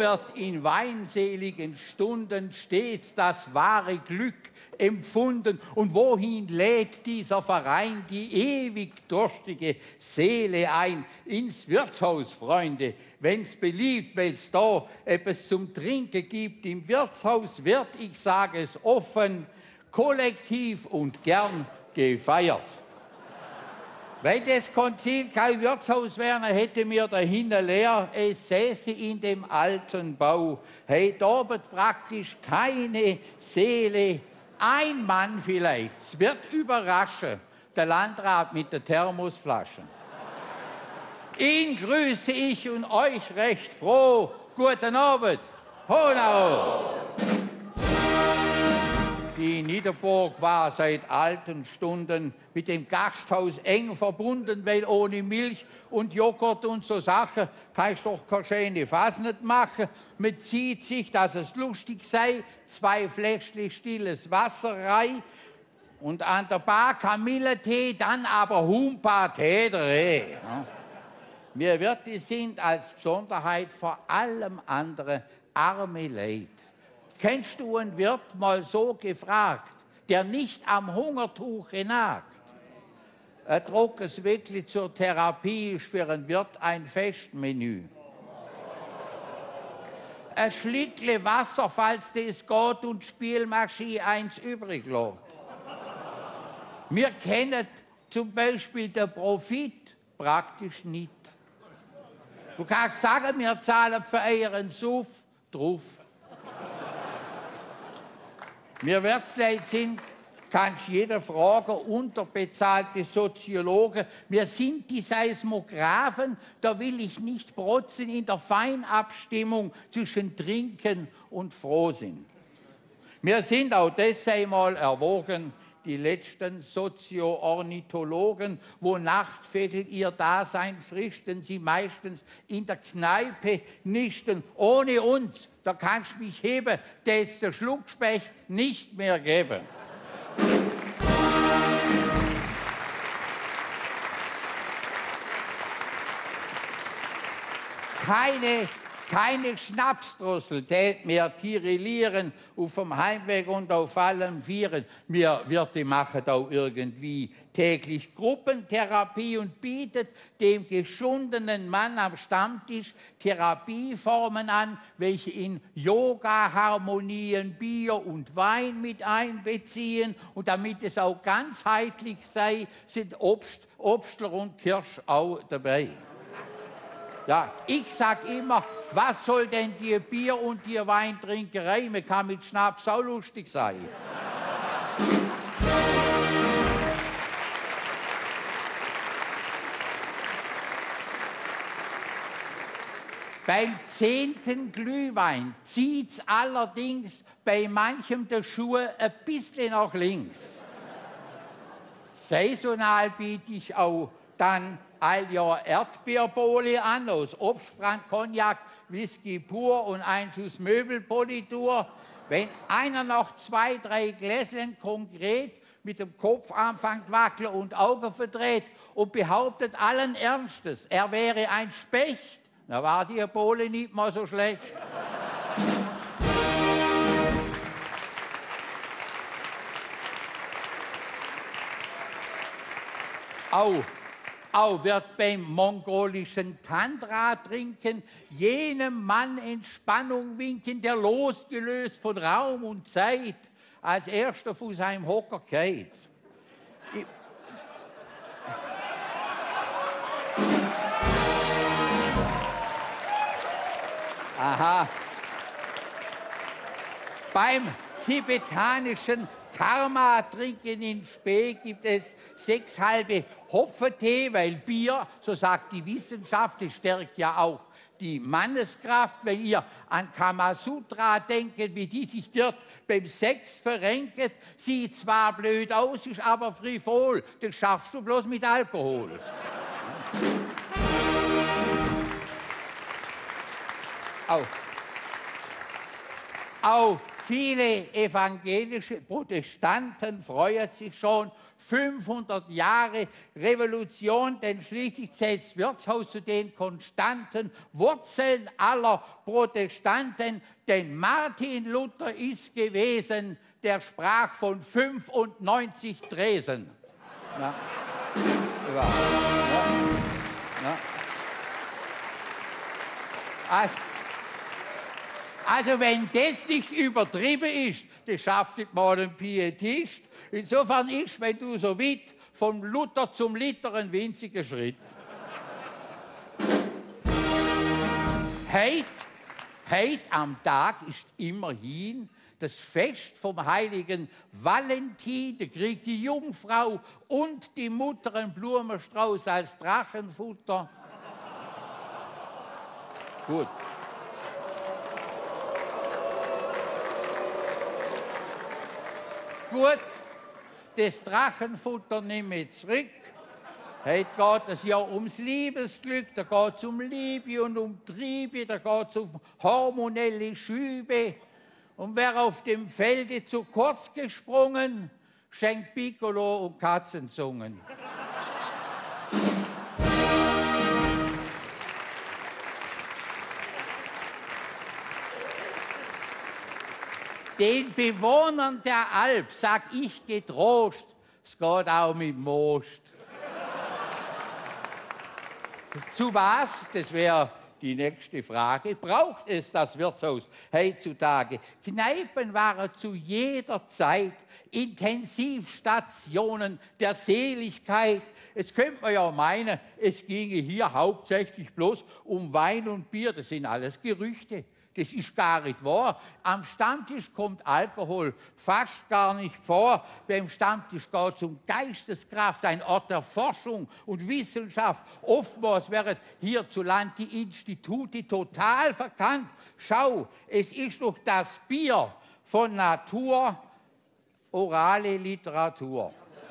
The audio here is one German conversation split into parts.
wird in weinseligen Stunden stets das wahre Glück empfunden. Und wohin lädt dieser Verein die ewig durstige Seele ein? Ins Wirtshaus, Freunde, wenn's beliebt, wenn's da etwas zum Trinken gibt. Im Wirtshaus wird, ich sage es offen, kollektiv und gern gefeiert. Wenn das Konzil kein Wirtshaus wäre, hätte mir dahinter leer, es säße in dem alten Bau. Hey, da wird praktisch keine Seele, ein Mann vielleicht. Es wird überraschen, der Landrat mit der Thermosflasche. Ihn grüße ich und euch recht froh. Guten Abend. Honau! Die Niederburg war seit alten Stunden mit dem Gasthaus eng verbunden, weil ohne Milch und Joghurt und so Sachen kann ich doch keine schöne Fass nicht machen. Man zieht sich, dass es lustig sei, 2 Fläschchen stilles Wasser rein und an der Bar Kamilletee, dann aber Humpa-Tee. Ja. Wir Wirte sind als Besonderheit vor allem andere arme Leid. Kennst du einen Wirt mal so gefragt, der nicht am Hungertuche nagt? Ein trockenes Weckli zur Therapie ist für einen Wirt ein Festmenü. Ein Schlickle Wasser, falls das geht, und Spielmaschine eins übrig lässt. Wir kennen zum Beispiel den Profit praktisch nicht. Du kannst sagen, wir zahlen für euren Suff drauf. Wir Wirtsleute sind, kannst jeder fragen, unterbezahlte Soziologen. Wir sind die Seismographen, da will ich nicht protzen in der Feinabstimmung zwischen Trinken und Frohsinn. Wir sind auch deshalb mal erwogen, die letzten Sozio-Ornithologen, wo Nachtviertel ihr Dasein fristen, sie meistens in der Kneipe nisten. Ohne uns, da kannst mich heben, des der Schluckspecht nicht mehr geben. Keine Schnapsdrossel tät mehr tirillieren auf dem Heimweg und auf allen Vieren. Wir Wirte machen auch irgendwie täglich Gruppentherapie und bietet dem geschundenen Mann am Stammtisch Therapieformen an, welche in Yoga-Harmonien Bier und Wein mit einbeziehen. Und damit es auch ganzheitlich sei, sind Obstler und Kirsch auch dabei. Ja, ich sag immer, was soll denn die Bier- und die Weintrinkerei? Man kann mit Schnaps auch lustig sein. Beim 10. Glühwein zieht's allerdings bei manchem der Schuhe ein bisschen nach links. Saisonal biete ich auch dann alljahr Erdbeerbowle an, aus Obstbrand, Cognac, Whisky pur und ein Schuss Möbelpolitur. Wenn einer noch 2, 3 Gläschen konkret mit dem Kopf anfängt wackeln und Augen verdreht und behauptet allen Ernstes, er wäre ein Specht, dann war die Bowle nicht mal so schlecht. Auch wird beim mongolischen Tantra-Trinken jenem Mann Entspannung winken, der losgelöst von Raum und Zeit als erster von seinem Hocker geht. Aha. Beim tibetanischen Karma-Trinken in Spee gibt es 6 halbe Hopfentee, weil Bier, so sagt die Wissenschaft, es stärkt ja auch die Manneskraft. Wenn ihr an Kamasutra denkt, wie die sich dort beim Sex verrenket, sieht zwar blöd aus, ist aber frivol. Das schaffst du bloß mit Alkohol. Auch Viele evangelische Protestanten freuen sich schon 500 Jahre Revolution, denn schließlich zählt das Wirtshaus zu den konstanten Wurzeln aller Protestanten, denn Martin Luther ist gewesen, der sprach von 95 Tresen. Ja. Ja. Ja. Also wenn das nicht übertrieben ist, das schafft nicht mal ein Pietist. Insofern ist, wenn du so weit von Luther zum Liter ein winziger Schritt. Heute am Tag ist immerhin das Fest vom heiligen Valentin. Da kriegt die Jungfrau und die Mutter einen Blumenstrauß als Drachenfutter. Gut. Gut, das Drachenfutter nehme ich zurück. Heute geht es ja ums Liebesglück, da geht es um Liebe und um Triebe, da geht es um hormonelle Schübe. Und wer auf dem Felde zu kurz gesprungen, schenkt Piccolo und Katzenzungen. Den Bewohnern der Alp sag ich getrost, es geht auch mit Most. Zu was? Das wäre die nächste Frage. Braucht es das Wirtshaus heutzutage? Kneipen waren zu jeder Zeit Intensivstationen der Seligkeit. Jetzt könnte man ja meinen, es ginge hier hauptsächlich bloß um Wein und Bier. Das sind alles Gerüchte. Das ist gar nicht wahr. Am Stammtisch kommt Alkohol fast gar nicht vor. Beim Stammtisch geht es um Geisteskraft, ein Ort der Forschung und Wissenschaft. Oftmals werden hierzulande die Institute total verkannt. Schau, es ist doch das Bier von Natur, orale Literatur.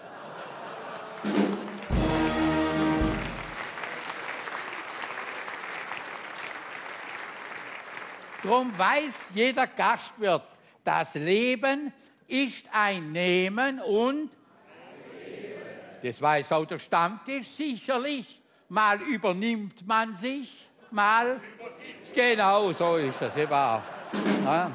Drum weiß jeder Gastwirt, das Leben ist ein Nehmen und das weiß auch der Stammtisch sicherlich. Mal übernimmt man sich, mal... Genau, so ist das, wahr. Ja.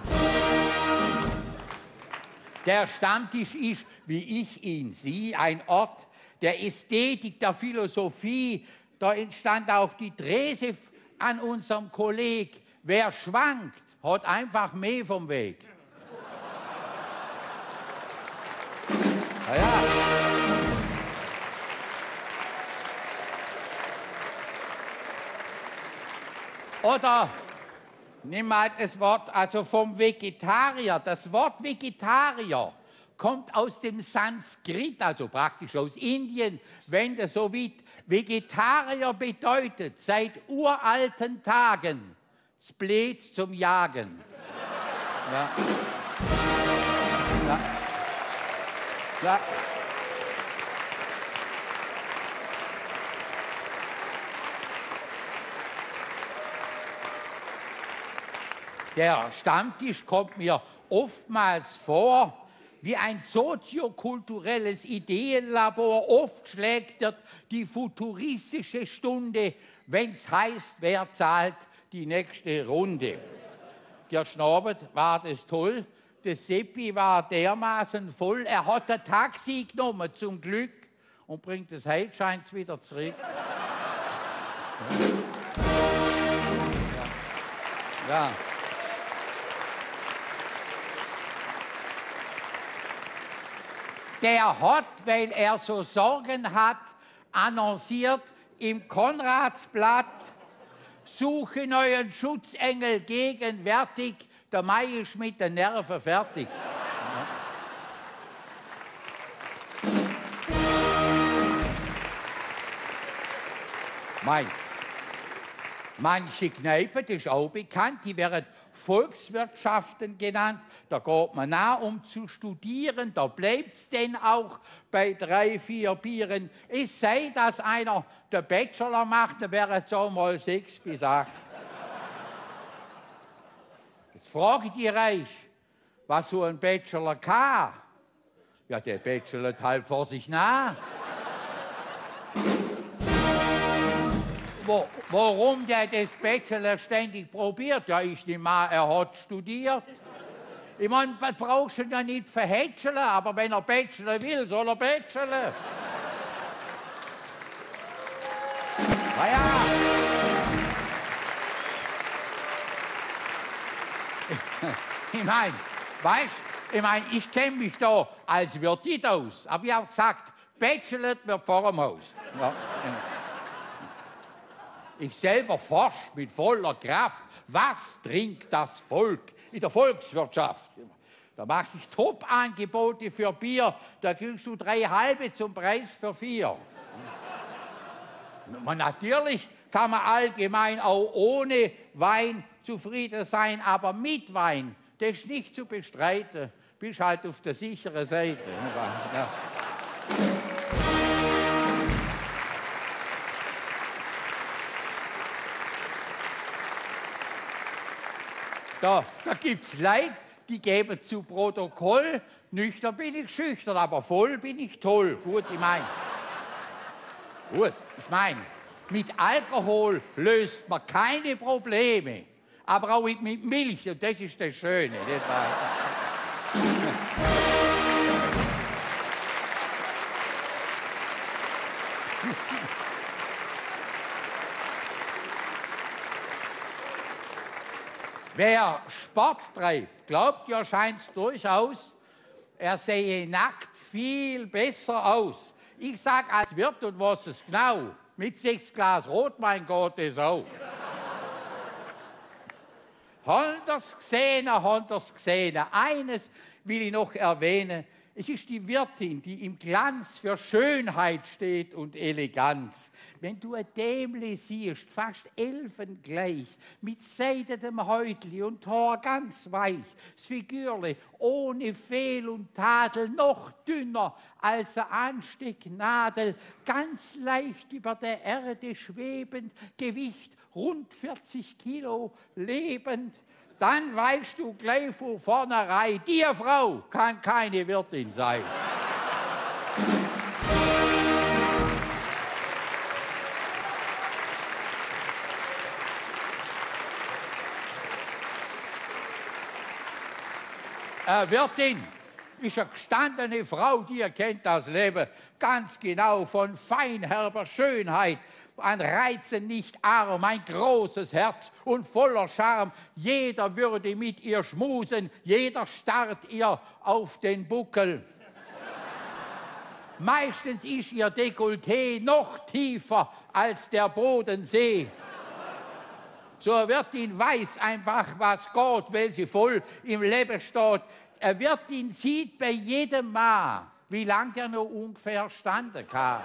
Der Stammtisch ist, wie ich ihn sehe, ein Ort der Ästhetik, der Philosophie. Da entstand auch die These an unserem Kollegen: Wer schwankt, hat einfach mehr vom Weg. Ja. Oder nimm mal das Wort also vom Vegetarier. Das Wort Vegetarier kommt aus dem Sanskrit, also praktisch aus Indien, wenn das so weit. Vegetarier bedeutet seit uralten Tagen das Blät zum Jagen. Ja. Ja. Ja. Der Stammtisch kommt mir oftmals vor wie ein soziokulturelles Ideenlabor. Oft schlägt die futuristische Stunde, wenn es heißt, wer zahlt die nächste Runde. Der Schnorbert war das toll, der Seppi war dermaßen voll, er hat ein Taxi genommen, zum Glück, und bringt das Heilscheins wieder zurück. Ja. Ja. Der hat, weil er so Sorgen hat, annonciert im Konradsblatt: Suche neuen Schutzengel gegenwärtig, der Mai ist mit den Nerven fertig. Manche Kneipen, das ist auch bekannt, die werden Volkswirtschaften genannt. Da geht man nach, um zu studieren. Da bleibt es denn auch bei 3, 4 Bieren. Es sei, dass einer den Bachelor macht, dann wäre es auch mal 6 bis 8. Jetzt frage ich dich reich, Was so ein Bachelor kann? Ja, der bachelort halt vor sich nach. Warum der das Bachelor ständig probiert? Ja, ich nehme an, er hat studiert. Ich meine, was brauchst du ja nicht für Bachelor, aber wenn er Bachelor will, soll er Bachelor. Na ja. Ich meine, weißt du, ich kenne mich da als Wirt nicht aus. Aber ich habe gesagt, Bachelor wird vor dem Haus. Ja. Ich selber forsche mit voller Kraft, was trinkt das Volk in der Volkswirtschaft. Da mache ich Top-Angebote für Bier, da kriegst du 3 halbe zum Preis für 4. Natürlich kann man allgemein auch ohne Wein zufrieden sein, aber mit Wein, das ist nicht zu bestreiten. Bist halt auf der sicheren Seite. Ja. Da gibt es Leute, die geben zu Protokoll, nüchtern bin ich schüchtern, aber voll bin ich toll. Gut, ich meine, mit Alkohol löst man keine Probleme, aber auch mit Milch, und das ist das Schöne. Wer Sport treibt, glaubt ja scheint durchaus, er sehe nackt viel besser aus. Ich sag als Wirt, und was es genau, mit 6 Glas Rotwein geht es auch. Haben das gesehen? Eines will ich noch erwähnen. Es ist die Wirtin, die im Glanz für Schönheit steht und Eleganz. Wenn du ein Dämli siehst, fast elfengleich, mit seidenem Häutli und Haar ganz weich, das Figürle ohne Fehl und Tadel, noch dünner als eine Anstecknadel, ganz leicht über der Erde schwebend, Gewicht rund 40 Kilo, lebend, dann weißt du gleich von vornherein, die Frau kann keine Wirtin sein. Wirtin ist eine gestandene Frau, die erkennt das Leben ganz genau, von feinherber Schönheit, an Reizen nicht arm, ein großes Herz und voller Charme. Jeder würde mit ihr schmusen, jeder starrt ihr auf den Buckel. Meistens ist ihr Dekolleté noch tiefer als der Bodensee. So Wirtin weiß einfach, was geht, weil sie voll im Leben steht. Eine Wirtin sieht bei jedem Mann, wie lange der noch ungefähr standen kann.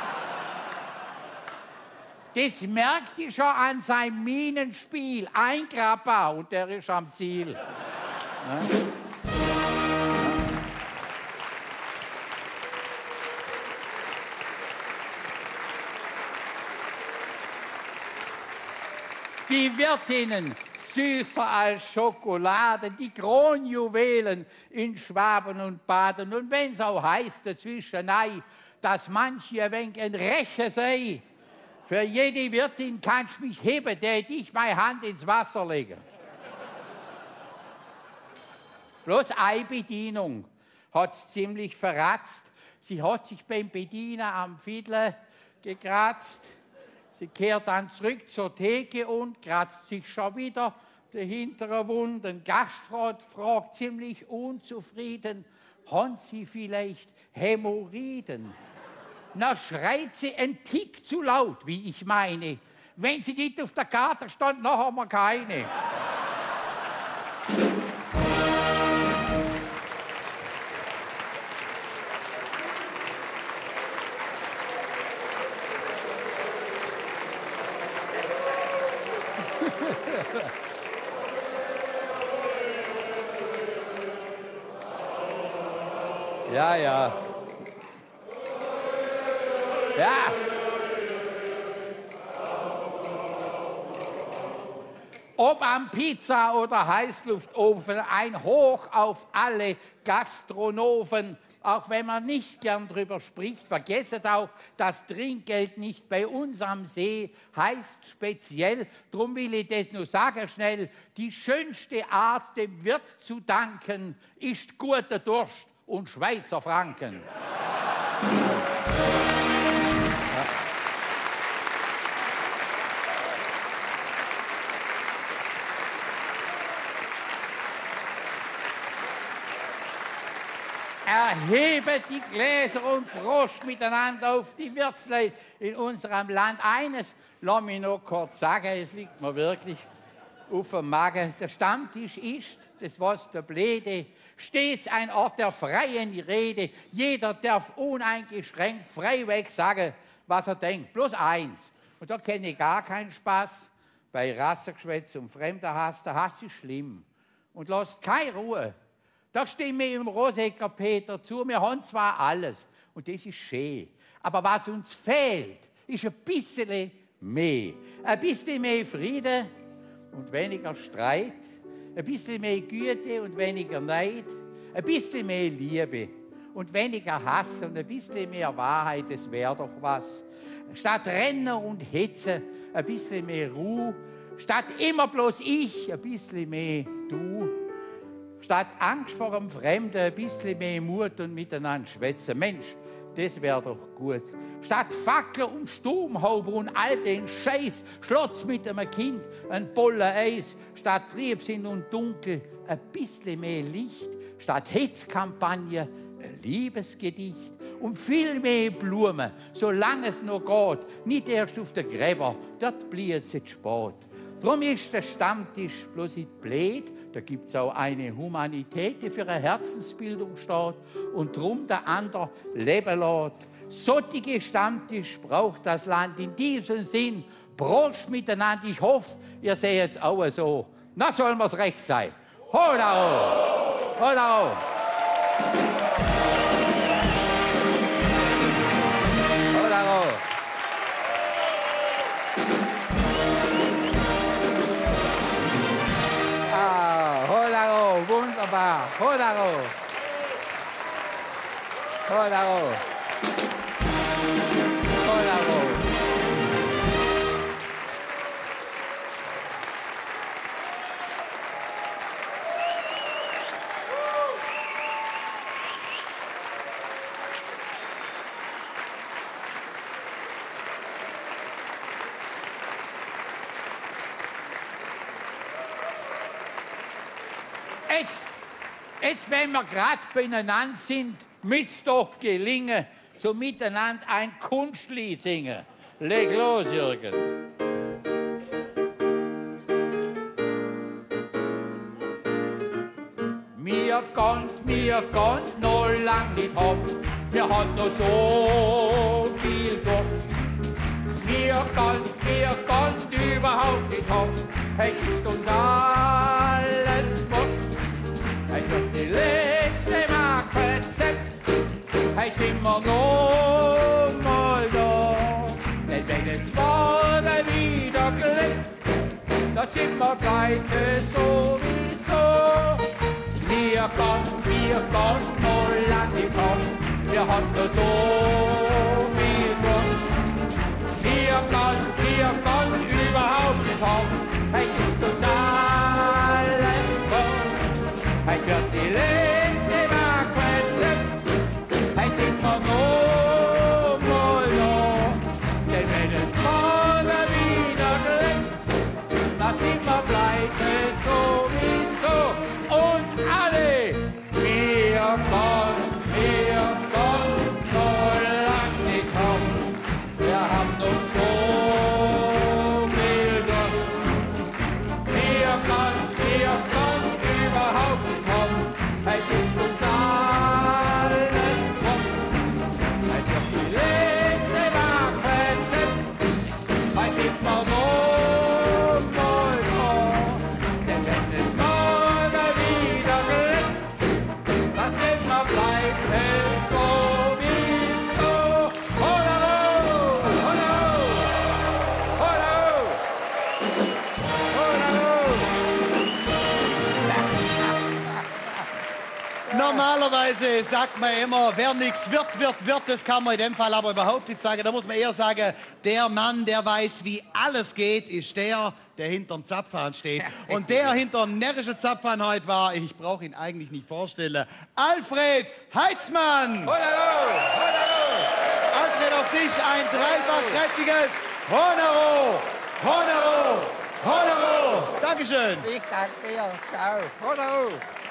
Das merkt ihr schon an seinem Minenspiel. Ein Grappa und der ist am Ziel. Ja. Die Wirtinnen, süßer als Schokolade, die Kronjuwelen in Schwaben und Baden. Und wenn's auch heißt dazwischen, dass manche ein wenig ein Rächer sei, für jede Wirtin kannst du mich heben, der ich meine Hand ins Wasser lege. Bloß eine Bedienung hat's ziemlich verratzt. Sie hat sich beim Bediener am Fiedler gekratzt. Sie kehrt dann zurück zur Theke und kratzt sich schon wieder die hintere Wunde. Ein Gastfreund fragt ziemlich unzufrieden, haben Sie vielleicht Hämorrhoiden? Na, schreit sie ein Tick zu laut, wie ich meine. Wenn sie nicht auf der Karte stand, dann haben wir keine. Ja, ja. Ja. Ob am Pizza- oder Heißluftofen, ein Hoch auf alle Gastronomen. Auch wenn man nicht gern drüber spricht, vergesset auch, das Trinkgeld nicht bei uns am See heißt speziell, drum will ich das nur sagen schnell, die schönste Art dem Wirt zu danken, ist guter Durst und Schweizer Franken. Erhebet die Gläser und Prost miteinander auf die Wirtsleute in unserem Land. Eines lass mich noch kurz sagen, es liegt mir wirklich auf dem Magen. Der Stammtisch ist, das was der Blede, stets ein Ort der freien Rede. Jeder darf uneingeschränkt freiweg sagen, was er denkt. Bloß eins, und da kenne ich gar keinen Spaß, bei Rassengeschwätz und Fremdenhass, der Hass ist schlimm und lasst keine Ruhe. Da stimme ich dem Rosecker Peter zu. Wir haben zwar alles und das ist schön. Aber was uns fehlt, ist ein bisschen mehr. Ein bisschen mehr Frieden und weniger Streit. Ein bisschen mehr Güte und weniger Neid. Ein bisschen mehr Liebe und weniger Hass und ein bisschen mehr Wahrheit. Das wäre doch was. Statt Rennen und Hetze ein bisschen mehr Ruhe. Statt immer bloß ich, ein bisschen mehr du. Statt Angst vor dem Fremden ein bisschen mehr Mut und miteinander schwätzen. Mensch, das wäre doch gut. Statt Fackel und Sturmhaube und all den Scheiß, Schlotz mit einem Kind, ein Boller Eis. Statt Triebsinn und Dunkel ein bisschen mehr Licht. Statt Hetzkampagne ein Liebesgedicht. Und viel mehr Blumen, solange es noch geht. Nicht erst auf den Gräber, dort blüht es jetzt spät. Drum ist der Stammtisch bloß nicht blöd, da gibt es auch eine Humanität, die für eine Herzensbildung steht und drum der andere leben lässt. Solche Stammtisch braucht das Land in diesem Sinn. Prost miteinander, ich hoffe, ihr seht es auch so. Na, soll mir's recht sein. Hola ho! Hola ho! Hola ho! Wunderbar. Hodaro. Hodaro. Hodaro. Jetzt, wenn wir gerade beieinander sind, müsste doch gelingen, so miteinander ein Kunstlied singen. Leg los, Jürgen. Mir konnt noch lang nicht haben, wir hat noch so viel durch. Mir konnt überhaupt nicht haben, hey, ist uns alles wurscht. Heute wird die letzte Mark Rezept, heute sind wir noch mal da. Denn wenn es vorne wieder glänzt, da sind wir pleite sowieso. Wir kommen noch lang nicht kommen, wir haben nur so viel Grund. Wir kommen überhaupt nicht haben, heute ist uns alles gut. Heute wird die letzte Mark Rezept, heute sind wir noch mal da. Denn wenn es vorne wieder glänzt, da sind wir pleite sowieso. Und alle, wir kommen, soll Normalerweise sagt man immer, wer nichts wird. Das kann man in dem Fall aber überhaupt nicht sagen. Da muss man eher sagen, der Mann, der weiß, wie alles geht, ist der hinterm Zapfhahn steht. Und der hinterm närrischen Zapfhahn heute war, ich brauche ihn eigentlich nicht vorstellen, Alfred Heitzmann! Alfred, auf dich ein dreifach kräftiges Honoro! Honoro! Honoro! Dankeschön! Ich danke dir. Ciao. Honoro.